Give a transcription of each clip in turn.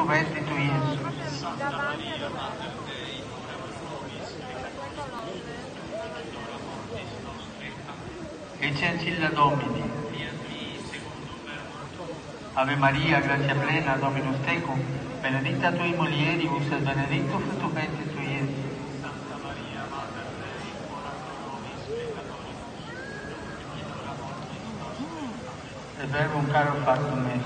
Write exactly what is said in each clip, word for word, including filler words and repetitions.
frutto ventris tui, Gesù. Ecce ancilla Domini. Ave Maria, grazia plena, Dominus tecum, benedicta tui mulieribus et benedictus fructus ventris tui, Gesù. Santa Maria, Mater Dei, ora pro nobis peccatoribus, et ora mortis nostre. Et verbum caro factum est.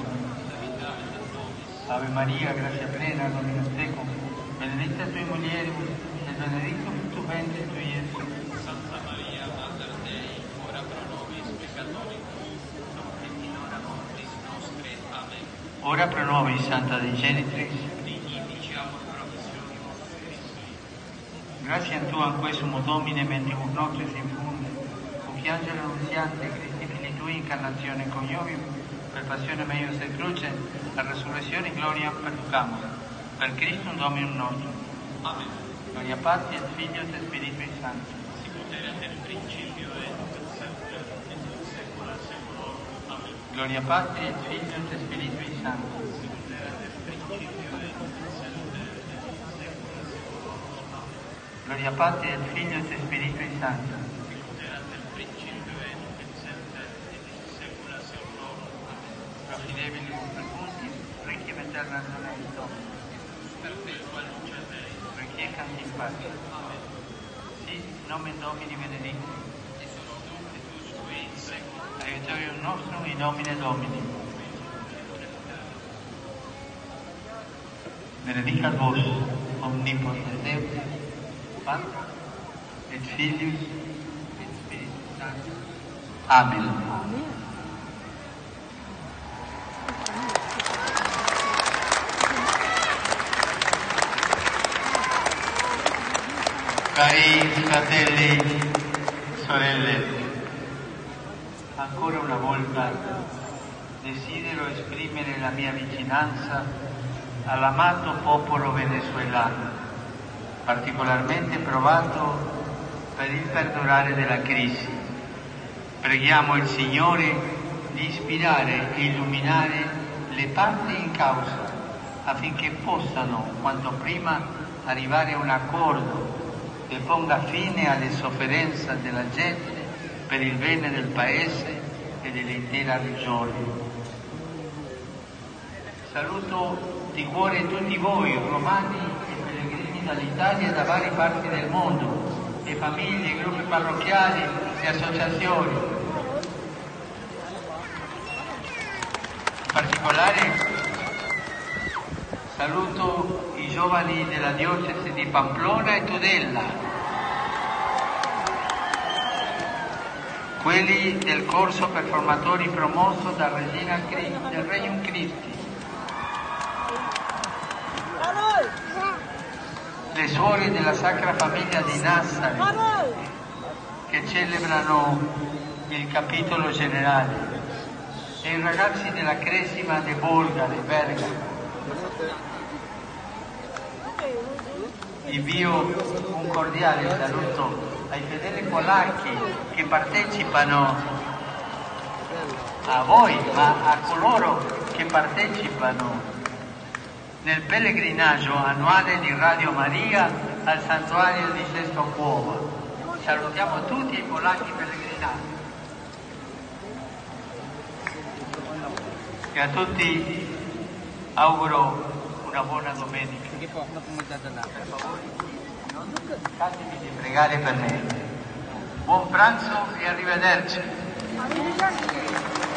Ave Maria, grazia plena, Dominus tecum, benedicta tui mulieribus et benedictus fructus ventris tui, Gesù. Santa Maria, Mater Dei, ora pro nobis peccatoribus, et in hora mortis nostre. Amen. Ora pro nobis, Santa Dei Genitrix, dignificiamur promissionibus Christi. Gratiam Tuam quae sumo Domine mentibus nostris infunde, cum angelo annunziante Christi Filii Tui incarnazione coniovium, per passione meius et cruce, la resurrezione gloria perducamur. Per Christum Dominum nostrum. Amen. Gloria Patri et Filio et Spiritui Sancti. Sicut erat in principio et nunc et semper et in saecula saeculorum. Amen. Gloria Patri et Filio et Spiritui Sancti. Sicut erat in principio et nunc et semper et in saecula saeculorum. Amen. Gloria Patri et Filio et Spiritui Sancti. Sicut erat in principio et nunc et semper et in saecula saeculorum. Profidebilibus precuntis, requiem aeterna donatio, perpetua luce Dei, requiescat in pace. Amen. Sit nomen Domini benedictum, et nunc et usque in saecula, aiuterium nostrum in nomine Domini. Benedicat vos, omnipotens Deus, Pater, et Filius, et Spiritus Sanctus. Amen. Amen. Cari fratelli, sorelle, ancora una volta desidero esprimere la mia vicinanza all'amato popolo venezuelano, particolarmente provato per il perdurare della crisi. Preghiamo il Signore di ispirare e illuminare le parti in causa affinché possano quanto prima arrivare a un accordo che ponga fine alle sofferenze della gente per il bene del Paese e dell'intera regione. Saluto di cuore tutti voi, romani e pellegrini dall'Italia e da varie parti del mondo, e famiglie, gruppi parrocchiali e associazioni. In particolare saluto i giovani della diocesi di Pamplona e Tudela, quelli del corso per formatori promosso da Regina del Regnum Christi, le suore della Sacra Famiglia di Nazareth che celebrano il capitolo generale e i ragazzi della Cresima de Bolgare, Bergamo. Invio un cordiale saluto ai fedeli polacchi che partecipano, a voi, ma a coloro che partecipano nel pellegrinaggio annuale di Radio Maria al santuario di Sesto Cuovo. Salutiamo tutti i polacchi pellegrinati. E a tutti auguro una buona domenica. Per favore, non lasciatemi di pregare per me. Buon pranzo e arrivederci.